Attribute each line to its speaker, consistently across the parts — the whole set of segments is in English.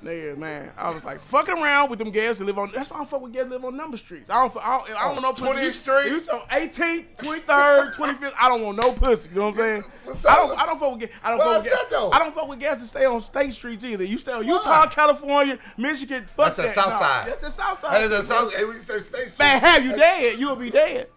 Speaker 1: Nigga, man, I was like fucking around with them gas that live on. That's why I don't fuck with gas that live on number streets. I don't want no pussy.
Speaker 2: 20th Street.
Speaker 1: You so 18th, 23rd, 25th. I don't want no pussy. You know what I'm saying? I don't fuck with gas. I don't fuck with gas to stay on state streets either. You stay on Utah, California, Michigan. Fuck
Speaker 2: That's the South Side.
Speaker 1: That's the South Side.
Speaker 2: That's the South. Hey, when you say state street,
Speaker 1: Man, have you dead? You will be dead.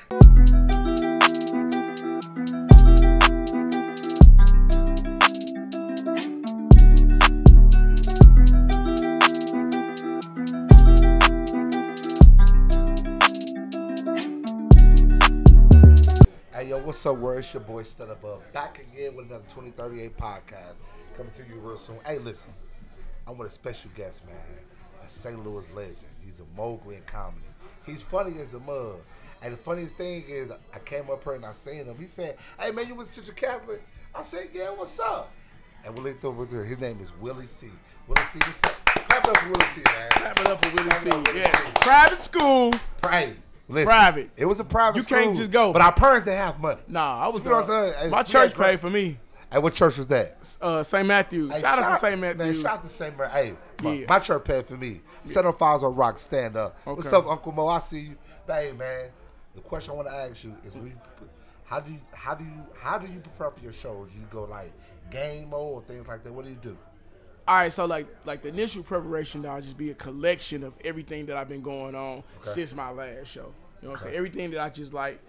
Speaker 2: Hey, yo, what's up, world? It's your boy, Stutter Bub, back again with another 2038 podcast coming to you real soon. Hey, listen, I'm with a special guest, man, a St. Louis legend. He's a mogul in comedy. He's funny as a mug. And the funniest thing is, I came up here and I seen him. He said, hey, man, you was such a Catholic? I said, yeah, what's up? And Willie threw it there. His name is Willie C. Willie C, what's up? Clap it up for Willie C, man.
Speaker 1: Clap it up for Willie C. Yeah. Private school.
Speaker 2: Private. Listen,
Speaker 1: private.
Speaker 2: It was a private school.
Speaker 1: You can't just go.
Speaker 2: But our parents didn't have money.
Speaker 1: Nah, I was.
Speaker 2: You know what I'm saying?
Speaker 1: My church paid for me.
Speaker 2: Hey, what church was that?
Speaker 1: St. Matthew's.
Speaker 2: Hey,
Speaker 1: shout out to St. Matthew's.
Speaker 2: Man, shout out to St. Matthew's. Hey,
Speaker 1: Yeah.
Speaker 2: my church paid for me. Set on Files on Rock, stand up.
Speaker 1: Okay.
Speaker 2: What's up, Uncle Mo? I see you. Hey, man. The question I want to ask you is, how do you prepare for your shows? Do you go like game mode or things like that? What do you do?
Speaker 1: All right, so like the initial preparation, that'll just be a collection of everything that I've been going on since my last show. You know what I'm saying? Everything that I just like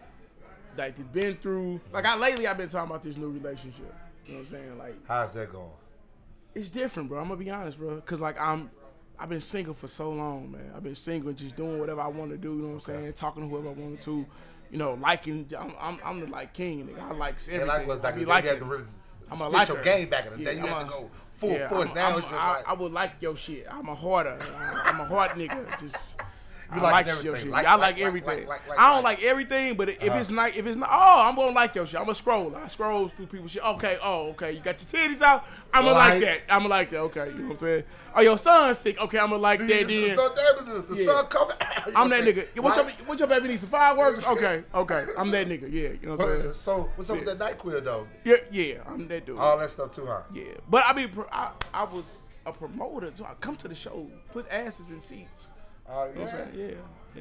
Speaker 1: been through. Like lately I've been talking about this new relationship. You know what I'm saying? Like,
Speaker 2: how's that going?
Speaker 1: It's different, bro. I'm gonna be honest, bro. Cause like I've been single for so long, man. I've been single and just doing whatever I want to do. You know what I'm saying? Talking to whoever I wanted to. You know, liking. I'm the like king, nigga. I like everything.
Speaker 2: Like was back in the day, you had to really spit your game back in the day. You had to go full force. Now it's just like,
Speaker 1: I would like your shit. I'm a hoarder. I'm a heart nigga. Just.
Speaker 2: You
Speaker 1: I like
Speaker 2: everything.
Speaker 1: your shit.
Speaker 2: Like,
Speaker 1: I like everything. I don't like everything, but if it's not, I'm gonna like your shit. I'm a scroller. I scroll through people's shit. Okay, okay. You got your titties out. I'm gonna like that. I'm gonna like that. Okay, you know what I'm saying? Oh, your son's sick. Okay, I'm gonna like that. Then
Speaker 2: the sun coming.
Speaker 1: I'm that nigga. What your baby needs some fireworks? Okay. I'm that nigga. Yeah, you know what I'm saying?
Speaker 2: So what's up with that NyQuil though?
Speaker 1: Yeah, I'm that dude.
Speaker 2: All that stuff too, huh?
Speaker 1: Yeah, but I mean, I was a promoter, so I come to the show, put asses in seats.
Speaker 2: Oh,
Speaker 1: you know what I'm saying? Yeah.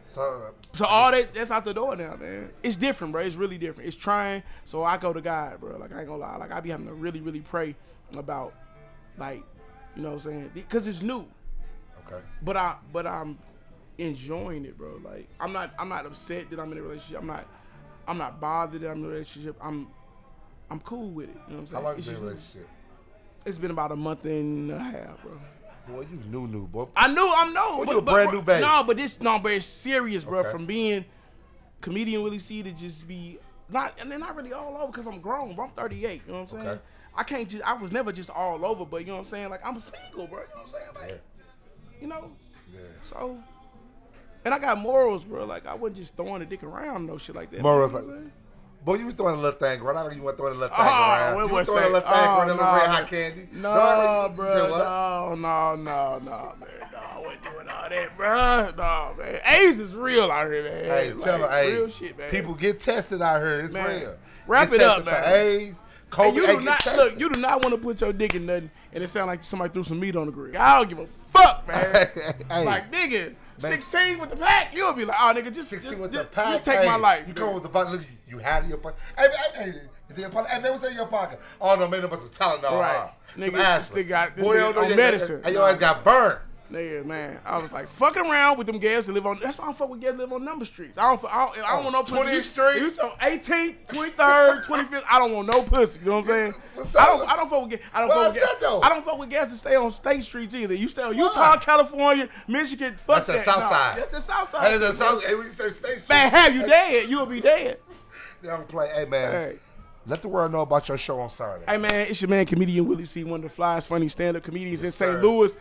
Speaker 2: So
Speaker 1: all that's out the door now, man. It's different, bro. It's really different. It's trying. So I go to God, bro. Like, I ain't gonna lie. Like, I be having to really, really pray about, like, you know what I'm saying? Because it's new.
Speaker 2: Okay.
Speaker 1: But I'm enjoying it, bro. Like, I'm not upset that I'm in a relationship. I'm not bothered that I'm in a relationship. I'm cool with it. You know what I'm saying?
Speaker 2: How long you been in a relationship?
Speaker 1: It's been about a month and a half, bro.
Speaker 2: Boy, you new, boy.
Speaker 1: I'm new.
Speaker 2: Boy, you a brand new baby.
Speaker 1: But it's serious, bro. From being comedian Willie C to just be not really all over because I'm grown, bro. I'm 38. You know what I'm saying? I was never just all over, but you know what I'm saying? Like, I'm single, bro. You know what I'm saying? Like, you know? Yeah. So, and I got morals, bro. Like, I wasn't just throwing a dick around, no shit like that.
Speaker 2: Morals,
Speaker 1: you know what I'm saying?
Speaker 2: Boy, you was throwing a little thing, right? I know you weren't throwing a little thing around. You was throwing a little thing around, a little red hot candy.
Speaker 1: No, bro. No, man. No, I wasn't doing all that, bro. No, man. AIDS is real out here, man.
Speaker 2: Hey,
Speaker 1: like,
Speaker 2: tell her,
Speaker 1: real shit, man.
Speaker 2: People get tested out here. It's
Speaker 1: man,
Speaker 2: real.
Speaker 1: Wrap it up, man.
Speaker 2: AIDS, COVID,
Speaker 1: you do not want to put your dick in nothing and it sound like somebody threw some meat on the grill. I don't give a fuck, man. Like, nigga. 16 with the pack, you'll be like, oh, nigga, just
Speaker 2: 16 with the pack.
Speaker 1: Just take my life.
Speaker 2: You come with the bottle. Look, you had in your pocket. Hey, man, what's in your pocket? Oh no, man, some Tylenol.
Speaker 1: Right, nigga, still got this
Speaker 2: boy,
Speaker 1: on medicine.
Speaker 2: And your ass got burnt.
Speaker 1: Nigga, man, I was like fucking around with them gas that live on. That's why I don't fuck with gas that live on number streets. I don't want no pussy.
Speaker 2: 20th Street.
Speaker 1: You so 18th, 23rd, 25th. I don't want no pussy. You know what I'm saying? I don't fuck with gas. I don't fuck with gas to stay on state streets either. You stay on Utah, California, Michigan. Fuck
Speaker 2: that's the South Side.
Speaker 1: That's the South Side.
Speaker 2: That's the South. Hey, when you say state street,
Speaker 1: man, have you dead? You'll be dead.
Speaker 2: They don't play. Hey, man. Hey. Let the world know about your show on Saturday.
Speaker 1: Hey, man, it's your man, comedian Willie C, one of the flyest, funny stand-up comedians in St. Louis.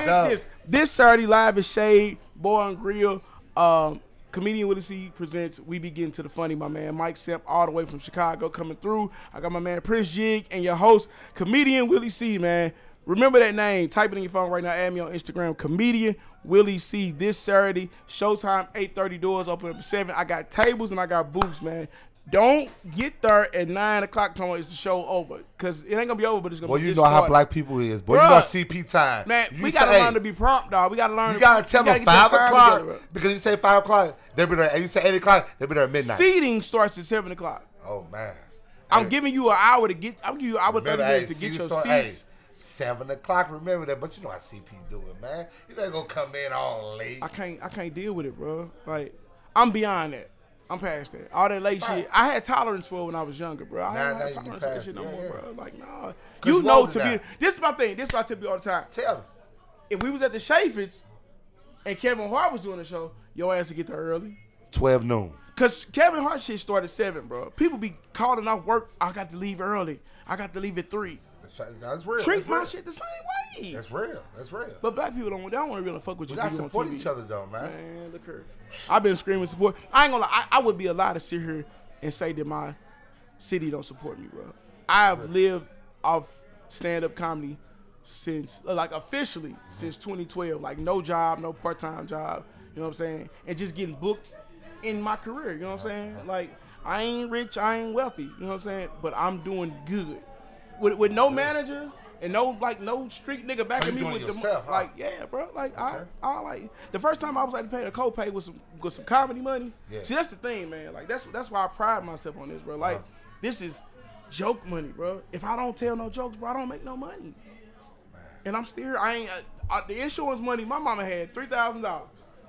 Speaker 1: This Saturday, live at Shade Bar and Grill. Comedian Willie C presents We Be Getting to the Funny, my man. Mike Sepp, all the way from Chicago, coming through. I got my man, Prince Jig, and your host, comedian Willie C, man. Remember that name. Type it in your phone right now. Add me on Instagram, comedian Willie C. This Saturday, showtime, 8:30, doors open up at 7. I got tables and I got booths, man. Don't get there at 9 o'clock tomorrow. It's the show over. Because it ain't going to be over, but it's going to be
Speaker 2: you know how black people is. Boy, you know CP time.
Speaker 1: Man, we got to learn to be prompt, dog. We got to learn.
Speaker 2: You got to tell them 5 o'clock. Because you say 5 o'clock, they'll be there. And you say 8 o'clock, they'll be there at midnight.
Speaker 1: Seating starts at 7 o'clock.
Speaker 2: Oh, man.
Speaker 1: I'm giving you an hour to get. I'm giving you an hour 30 minutes to get your seats.
Speaker 2: Hey, 7 o'clock. Remember that, but you know how CP do it, man. You ain't gonna come in all late.
Speaker 1: I can't deal with it, bro. Like I'm beyond that. I'm past that. All that late shit. I had tolerance for it when I was younger, bro. I don't have tolerance for that shit no more, bro. Like nah. You know to be. This is my thing. This is what I tell you all the time.
Speaker 2: Tell me.
Speaker 1: If we was at the Chaffetz and Kevin Hart was doing the show, your ass would get there early.
Speaker 2: 12 noon.
Speaker 1: Cause Kevin Hart shit started at 7, bro. People be calling off work. I got to leave early. I got to leave at 3.
Speaker 2: That's real.
Speaker 1: Treat my shit the same way.
Speaker 2: That's real. That's real.
Speaker 1: But black people don't want to really fuck with you.
Speaker 2: We got to support each other though, man.
Speaker 1: Man, look here. I've been screaming support. I ain't gonna lie. I would be allowed to sit here and say that my city don't support me, bro. I've lived off stand-up comedy since, like officially, since 2012. Like no job, no part-time job. You know what I'm saying? And just getting booked in my career. You know what I'm saying? Like I ain't rich, I ain't wealthy. You know what I'm saying? But I'm doing good. With no manager and no street nigga backing me with
Speaker 2: yourself,
Speaker 1: the like yeah, bro. Like I like the first time I was like to pay a copay with some comedy money. Yeah. See, that's the thing, man. Like that's why I pride myself on this, bro. Like this is joke money, bro. If I don't tell no jokes, bro, I don't make no money. Man. And I'm still here. I ain't the insurance money. My mama had $3,000.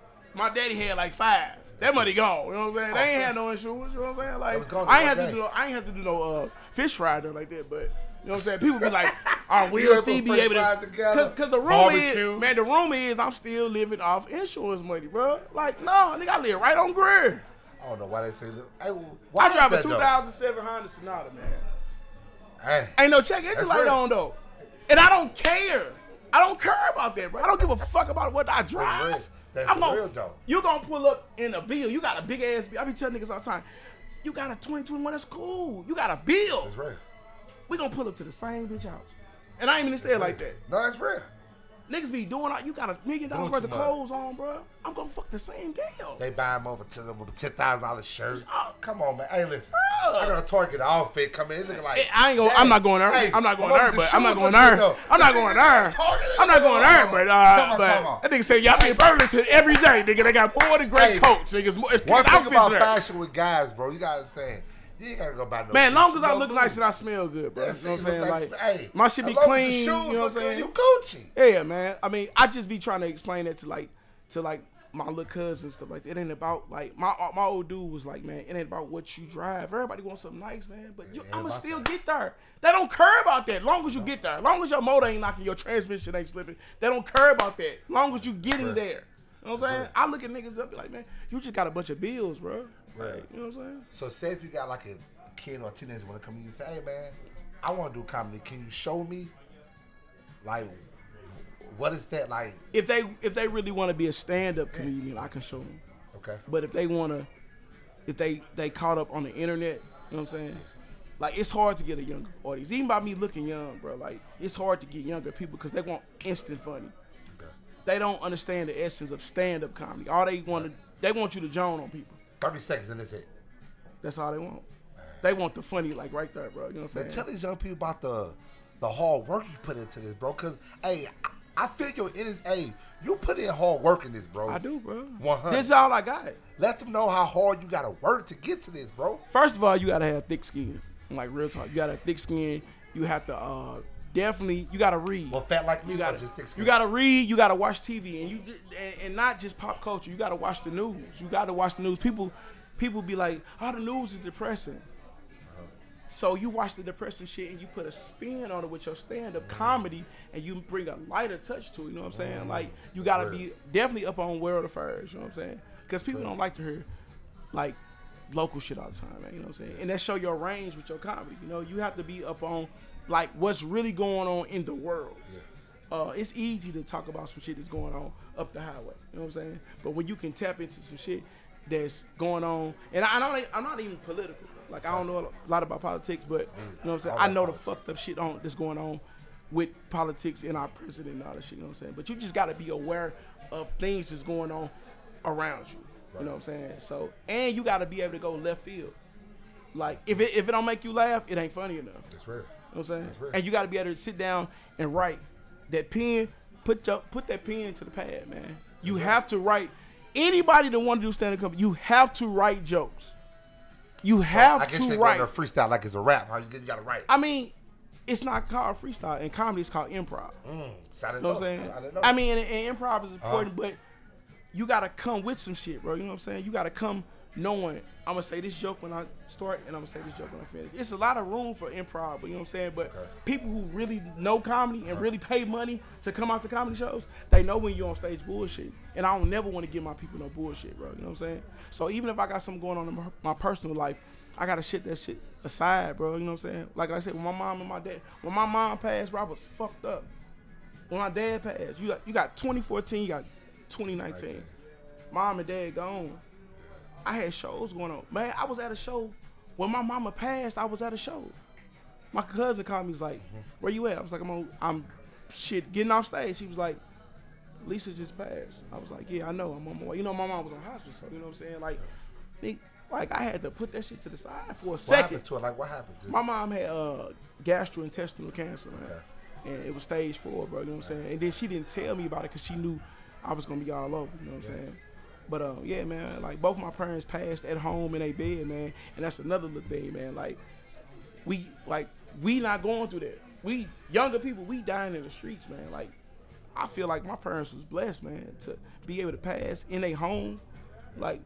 Speaker 1: My daddy had like 5. That money gone. You know what I'm saying? They ain't had no insurance. You know what I'm saying? Like I ain't have to do no fish fry or like that, but. You know what I'm saying? People be like, "Oh, we'll see be able to," because the rumor is, man, the rumor is I'm still living off insurance money, bro. Like, no, nigga, I live right on Greer.
Speaker 2: I don't know why they say that. Hey,
Speaker 1: I drive a 2007 Honda Sonata, man.
Speaker 2: Hey,
Speaker 1: ain't no check engine light on though, and I don't care. I don't care about that, bro. I don't give a fuck about what I drive.
Speaker 2: That's real though.
Speaker 1: You gonna pull up in a bill? You got a big ass bill. I be telling niggas all the time, you got a 2021. That's cool. You got a bill.
Speaker 2: That's real.
Speaker 1: We gonna pull up to the same bitch house. And I ain't even say it like that.
Speaker 2: No, that's real.
Speaker 1: Niggas be doing all, you got $1 million worth of clothes on, bro. I'm gonna fuck the same girl.
Speaker 2: They buy them over to them with a $10,000 shirt. Oh, come on, man. Hey, listen. I got a Target outfit come in. It looking like
Speaker 1: I'm not going there. Hey, I'm not going there, but I'm not going there. I'm not going there. I'm not going there, but that nigga say y'all in Burlington every day, nigga. They got more than great coats, niggas. It's
Speaker 2: one thing about fashion with guys, bro. You gotta understand. You ain't gotta go buy no.
Speaker 1: Man, long as I look nice and I smell good, bro. You know what I'm saying? Like, hey, my shit be clean. You know what I'm saying?
Speaker 2: You Gucci.
Speaker 1: Yeah, man. I mean, I just be trying to explain that to my little cousins and stuff like that. It ain't about like my old dude was like, man, it ain't about what you drive. Everybody wants something nice, man. But I'ma still get there. They don't care about that. Long as you get there. Long as your motor ain't knocking, your transmission ain't slipping. They don't care about that. Long as you getting there. You know what I'm saying? I look at niggas up and be like, man, you just got a bunch of bills, bro. Right. You know what I'm saying?
Speaker 2: So say if you got like a kid or a teenager want to come to you and say, hey man, I want to do comedy. Can you show me? Like, what is that like?
Speaker 1: If they really want to be a stand-up comedian, I can show them.
Speaker 2: Okay.
Speaker 1: But if they caught up on the internet, you know what I'm saying? Like, it's hard to get a younger audience. Even by me looking young, bro, like, it's hard to get younger people because they want instant funny. Okay. They don't understand the essence of stand-up comedy. All they want you to joan on people.
Speaker 2: 30 seconds and that's it.
Speaker 1: That's all they want. They want the funny, like, right there, bro. You know what I'm saying?
Speaker 2: Tell these young people about the hard work you put into this, bro. Because, hey, I feel you put in hard work in this, bro.
Speaker 1: I do, bro.
Speaker 2: 100.
Speaker 1: This is all I got.
Speaker 2: Let them know how hard you got to work to get to this, bro.
Speaker 1: First of all, you got to have thick skin. Like, real talk. You got to have thick skin. You have to definitely, you got to read.
Speaker 2: Well, fat like me, you just thick skin.
Speaker 1: You got to read. You got to watch TV. And not just pop culture. You got to watch the news. You got to watch the news. People be like, oh, the news is depressing. So you watch the depressing shit and you put a spin on it with your stand-up comedy and you bring a lighter touch to it, you know what I'm saying? Like, you got to be definitely up on world affairs, you know what I'm saying? Because people don't like to hear, like, local shit all the time, man, you know what I'm saying? And that show your range with your comedy, you know? You have to be up on, like, what's really going on in the world. Yeah. It's easy to talk about some shit that's going on up the highway, you know what I'm saying? But when you can tap into some shit that's going on, and I'm not even political. Like, I don't know a lot about politics, but, you know what I'm saying? I know the fucked up shit that's going on with politics and our president and all that shit, you know what I'm saying? But you just got to be aware of things that's going on around you, you know what I'm saying? So, and you got to be able to go left field. Like if it don't make you laugh, it ain't funny enough.
Speaker 2: That's real.
Speaker 1: You know what I'm saying?
Speaker 2: That's real.
Speaker 1: And you got to be able to sit down and write. That pen, put that pen to the pad, man. You have to write. Anybody that want to do stand-up comedy, you have to write jokes. You have
Speaker 2: I guess
Speaker 1: to
Speaker 2: you
Speaker 1: write.
Speaker 2: a freestyle like it's a rap. How you got to write?
Speaker 1: I mean, it's not called freestyle. In comedy, it's called improv. You know what I'm saying? I mean, and improv is important, but you got to come with some shit, bro. You know what I'm saying? You got to come knowing, I'm going to say this joke when I start, and I'm going to say this joke when I finish. It's a lot of room for improv, but you know what I'm saying? But people who really know comedy and really pay money to come out to comedy shows, they know when you're on stage bullshit. And I don't never want to give my people no bullshit, bro. You know what I'm saying? So even if I got something going on in my personal life, I got to shit that shit aside, bro. You know what I'm saying? Like I said, when my mom and my dad, when my mom passed, bro, I was fucked up. When my dad passed, you got 2014, you got 2019. Mom and dad gone. I had shows going on. Man, I was at a show. When my mama passed, I was at a show. My cousin called me, was like, where you at? I was like, I'm getting off stage. She was like, Lisa just passed. I was like, yeah, I know. I'm on my way. You know, my mom was on hospice, so you know what I'm saying? Like I had to put that shit to the side for a second.
Speaker 2: What happened to her? Like, what happened?
Speaker 1: My mom had gastrointestinal cancer, man. Okay. And it was stage 4, bro. You know what I'm saying? And then she didn't tell me about it because she knew I was going to be all over. You know what I'm saying? But, yeah, man, like, both my parents passed at home in their bed, man. And that's another little thing, man. Like, we not going through that. We, younger people, we dying in the streets, man. Like, I feel like my parents was blessed, man, to be able to pass in their home. Like,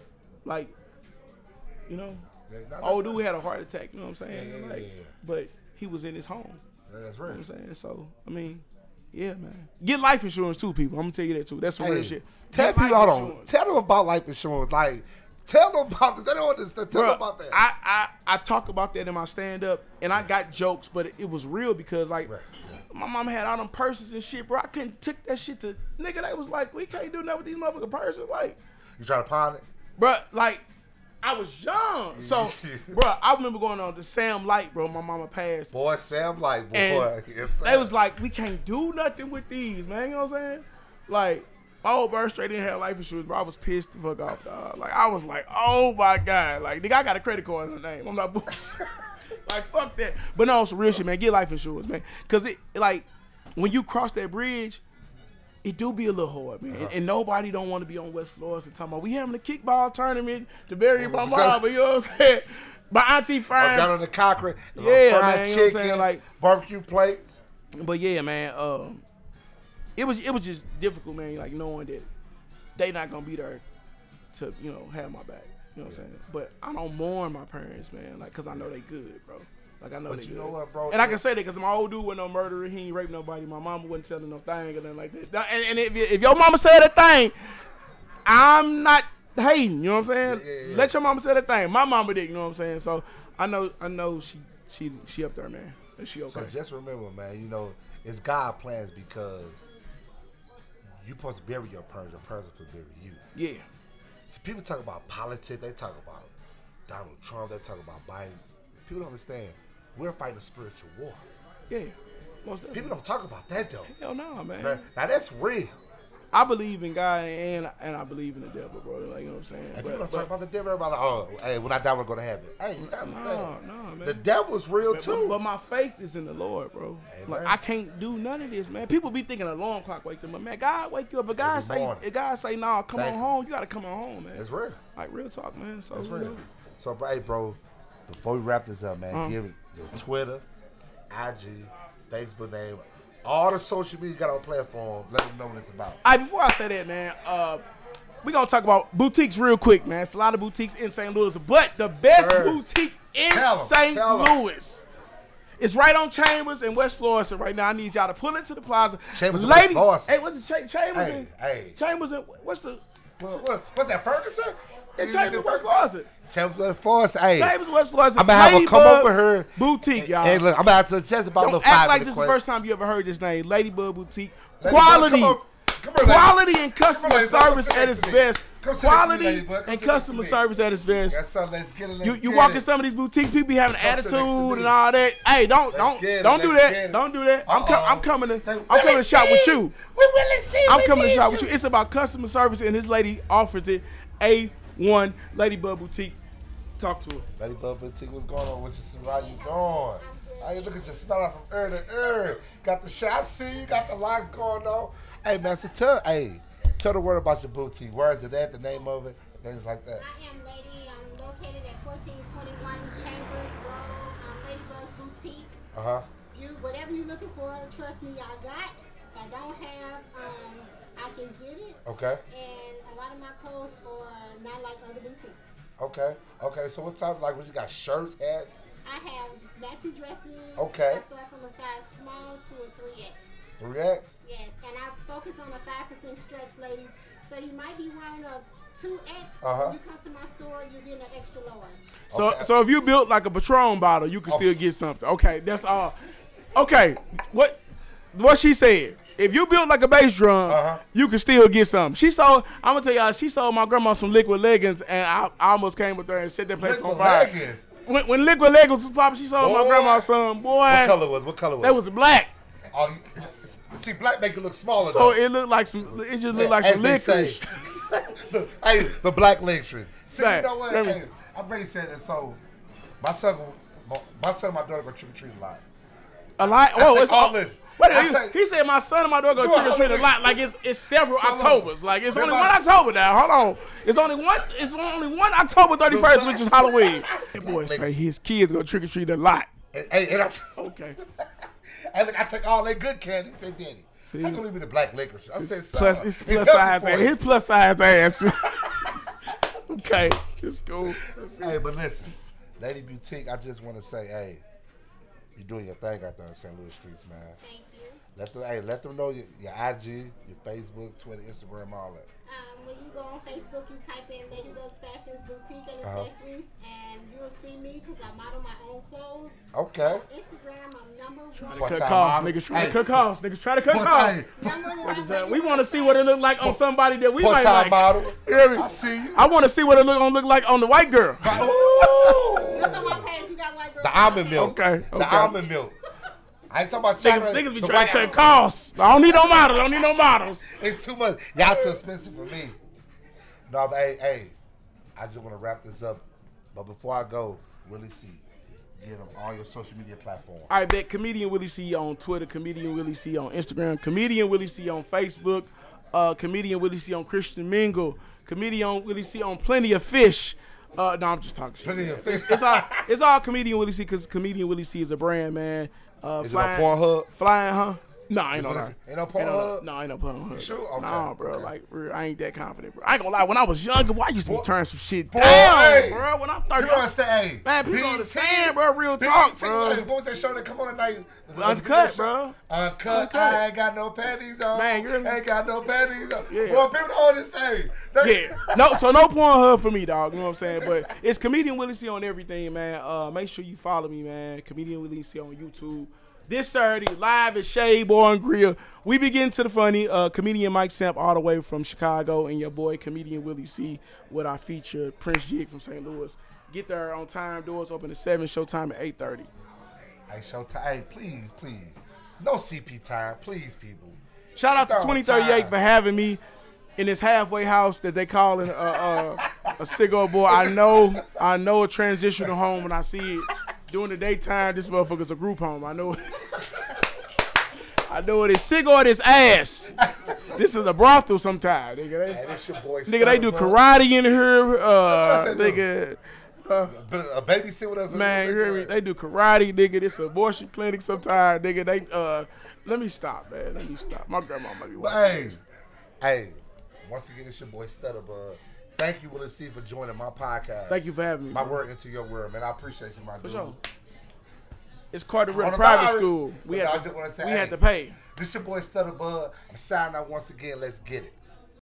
Speaker 1: you know, old dude had a heart attack, you know what I'm saying? But he was in his home.
Speaker 2: That's right.
Speaker 1: You know what I'm saying? So, I mean, yeah, man. Get life insurance too, people. I'm going to tell you that too. That's some real shit.
Speaker 2: Tell people, hold on. Tell them about life insurance. Like, tell them about this. They don't understand. Tell them about that.
Speaker 1: I talk about that in my stand-up, and I got jokes, but it was real because, like, my mama had all them purses and shit, bro. I couldn't take that shit to, nigga, they was like, we can't do nothing with these motherfucking purses. Like,
Speaker 2: you try to pawn it?
Speaker 1: Bro, like, I was young. So, bro, I remember going on to Sam Light, bro. My mama passed.
Speaker 2: Boy, Sam Light, boy.
Speaker 1: And they was like, we can't do nothing with these, man. You know what I'm saying? Like, my old bird straight didn't have life insurance, bro. I was pissed the fuck off, dog. Like, I was like, oh my God. Like, nigga, I got a credit card in the name. I'm not bullshit. Like, fuck that. But no, some real shit, man. Get life insurance, man. Because, it, like, when you cross that bridge, it do be a little hard, man. And nobody don't want to be on West Florida talking about, we having a kickball tournament to bury my mom, you know what I'm saying? My auntie frying.
Speaker 2: Down on the Cochrane.
Speaker 1: Yeah,
Speaker 2: fried
Speaker 1: man, you know
Speaker 2: chicken,
Speaker 1: what I'm saying? Like,
Speaker 2: barbecue plates.
Speaker 1: But yeah, man, it was just difficult, man, like knowing that they not going to be there to, you know, have my back. You know what I'm saying? But I don't mourn my parents, man, like, because I know they good, bro. Like, I know
Speaker 2: but
Speaker 1: they
Speaker 2: you
Speaker 1: good.
Speaker 2: Know what, bro?
Speaker 1: And I can say that because my old dude wasn't no murderer. He ain't raped nobody. My mama wasn't telling no thing or nothing like that. And if your mama said a thing, I'm not hating. You know what I'm saying? Yeah. Let your mama say that thing. My mama did. You know what I'm saying? So I know she up there, man. And she okay.
Speaker 2: So just remember, man. You know, it's God plans because you supposed to bury your parents. Your parents are supposed to bury you.
Speaker 1: Yeah.
Speaker 2: See, people talk about politics. They talk about Donald Trump. They talk about Biden. People don't understand. We're fighting a spiritual war.
Speaker 1: Yeah, most definitely.
Speaker 2: People don't talk about that though.
Speaker 1: Hell no, man.
Speaker 2: Now that's real.
Speaker 1: I believe in God and I believe in the devil, bro. Like, you know what I'm saying?
Speaker 2: And people don't talk about the devil. Everybody, oh, hey, when I die, we're gonna have it. Hey, you gotta understand.
Speaker 1: No, man.
Speaker 2: The devil's real too.
Speaker 1: But my faith is in the Lord, bro. Amen. Like, I can't do none of this, man. People be thinking alarm clock wake them up, man. God wake you up, but God say, nah, come on home. You gotta come on home, man.
Speaker 2: It's real.
Speaker 1: Like, real talk, man. So
Speaker 2: it's real. So, hey, bro, before we wrap this up, man, give it your Twitter, IG, Facebook name, all the social media you got on platform. Let them know what it's about.
Speaker 1: All right, before I say that, man, we're going to talk about boutiques real quick, man. It's a lot of boutiques in St. Louis, but the best boutique in St. Louis is right on Chambers in West Florida right now. I need y'all to pull into the plaza.
Speaker 2: Chambers in West Florida.
Speaker 1: Hey, what's the Chambers in?
Speaker 2: Hey.
Speaker 1: Chambers in, what's
Speaker 2: that, Ferguson?
Speaker 1: It's Chambers West Florida.
Speaker 2: Chambers West Florida. Hey.
Speaker 1: Chambers West Florida.
Speaker 2: I'm going to have her come over here.
Speaker 1: Boutique, y'all.
Speaker 2: Hey, look, I'm going to have to just about
Speaker 1: Don't act like this is the first time you ever heard this name. Ladybug Boutique. Quality and customer service at its best. Quality and customer service at its best. You walk in some of these boutiques, people be having attitude and all that. Hey, don't do that. Don't do that. I'm coming to shop with you. I'm coming to shop with you. It's about customer service, and this lady offers it. A1 Ladybug Boutique. Talk to her.
Speaker 2: Ladybug Boutique, what's going on with you, Sue? How you doing? How you look at your smell out from ear to ear? Got the shot, I see you got the locks going on. Hey, man, so tell the world about your boutique. Where is it at? The name of it, things like that.
Speaker 3: I am Lady. I'm located at 1421 Chambers Road, Ladybug Boutique. Whatever you're looking for, trust me, I got. If I don't have, I can get it.
Speaker 2: Okay.
Speaker 3: And a lot of my clothes are not like other boutiques.
Speaker 2: Okay. So what type, like, what you got? Shirts, hats?
Speaker 3: I have maxi dresses.
Speaker 2: Okay.
Speaker 3: I start from a size small to a 3X.
Speaker 2: 3X?
Speaker 3: Yes, and I focus on a 5% stretch, ladies. So you might be wearing a 2X. When you come to my store, you're getting an extra large.
Speaker 1: So if you built like a Patron bottle, you can still get something. Okay, that's all. Okay, what she said. If you built like a bass drum, you can still get something. I'm gonna tell y'all, she sold my grandma some liquid leggings, and I almost came with her and set that place on fire. Leggings. When liquid leggings was popping, she sold my grandma some. Boy,
Speaker 2: what color was?
Speaker 1: That was black.
Speaker 2: Oh, see, black make it look smaller.
Speaker 1: So it looked like some. It just looked like some licorice.
Speaker 2: Hey, the black licorice. See,
Speaker 1: Black.
Speaker 2: You know what? Hey, I'm ready to say that. So, my son and my daughter go trick or treat a lot.
Speaker 1: A lot. Oh, it's all.
Speaker 2: Wait,
Speaker 1: he said my son and my daughter go trick or treat a lot. Like it's several Octobers. Like it's only one October now. Hold on. It's only one October 31st, which is Halloween. That boy say his kids go trick or treat a lot.
Speaker 2: And
Speaker 1: okay.
Speaker 2: And look, I take all that good candy. He said, Daddy, how can leave me the black licorice? I said,
Speaker 1: it's plus size ass. His plus size ass. Okay, it's cool.
Speaker 2: Hey, but listen, Lady Boutique, I just want to say, hey, you're doing your thing out there in St. Louis streets, man.
Speaker 3: Thank you.
Speaker 2: Let them know your IG, your Facebook, Twitter, Instagram, all that.
Speaker 3: When you go on Facebook, you type in Ladybug's Fashions Boutique and Accessories, and you'll see me because I model my own clothes.
Speaker 2: Okay.
Speaker 3: On Instagram, I'm #1.
Speaker 1: Cut costs. Niggas trying to cut costs. Niggas trying to cut costs. We want to see what it look like on somebody that we might like.
Speaker 2: Model.
Speaker 1: I see you. I want to see what it look like on the white girl.
Speaker 3: Look on my page. You got white girls.
Speaker 2: The almond milk.
Speaker 1: Okay.
Speaker 2: The almond milk. I ain't talking about chocolate.
Speaker 1: Niggas be trying to cut costs. I don't need no models.
Speaker 2: It's too much. Y'all too expensive for me. No, but hey, I just want to wrap this up. But before I go, Willie C, get them all your social media platforms.
Speaker 1: All right, bet Comedian Willie C on Twitter, Comedian Willie C on Instagram, Comedian Willie C on Facebook, Comedian Willie C on Christian Mingle, Comedian Willie C on Plenty of Fish. No, I'm just talking shit.
Speaker 2: Plenty of Fish.
Speaker 1: It's all Comedian Willie C because Comedian Willie C is a brand, man.
Speaker 2: Is it on Pornhub?
Speaker 1: Flying, huh? No, ain't no lie.
Speaker 2: Ain't no Pornhub?
Speaker 1: No, ain't no Pornhub.
Speaker 2: Sure? Okay.
Speaker 1: Nah, bro.
Speaker 2: Okay.
Speaker 1: Like, I ain't that confident, bro. I ain't gonna lie. When I was younger, boy, I used to be turning some shit down,
Speaker 2: hey,
Speaker 1: bro. When I'm 30,
Speaker 2: you understand?
Speaker 1: Man, people understand, bro. Real talk, bro.
Speaker 2: What was that show that come on at night?
Speaker 1: Uncut, bro.
Speaker 2: Uncut. I ain't got no panties on.
Speaker 1: Man, you
Speaker 2: ain't got no panties on.
Speaker 1: Yeah.
Speaker 2: Boy, people don't understand.
Speaker 1: Yeah. No Pornhub for me, dog. You know what I'm saying? But it's Comedian Willie C on everything, man. Make sure you follow me, man. Comedian Willie C on YouTube. This Saturday, live at Shade Bar and Grill. We be getting to the funny. Comedian Mike Samp all the way from Chicago, and your boy Comedian Willie C with our feature Prince Jig from St. Louis. Get there on time. Doors open at 7. Showtime at 8:30.
Speaker 2: Hey, showtime. Hey, please. No CP time, please, people.
Speaker 1: Shout out to 2038 for having me in this halfway house that they calling a cigar boy. I know a transitional home when I see it. During the daytime, this motherfucker's a group home. I know it. I know it is cigar this ass. This is a brothel sometimes, nigga.
Speaker 2: Hey, this your boy.
Speaker 1: Nigga, they do karate in here. Nigga.
Speaker 2: A babysit with us.
Speaker 1: Man, you hear me? They do karate, nigga. This abortion clinic sometimes, nigga. They let me stop, man. Let me stop. My grandma might be watching.
Speaker 2: Hey, once again, it's your boy Stutterbug. Thank you, Willie C, for joining my podcast.
Speaker 1: Thank you for having me.
Speaker 2: My word into your word, man. I appreciate you, my dude.
Speaker 1: For sure. It's Carteret Private School. We had to pay.
Speaker 2: This your boy Stutterbug. I'm signing out once again. Let's get it.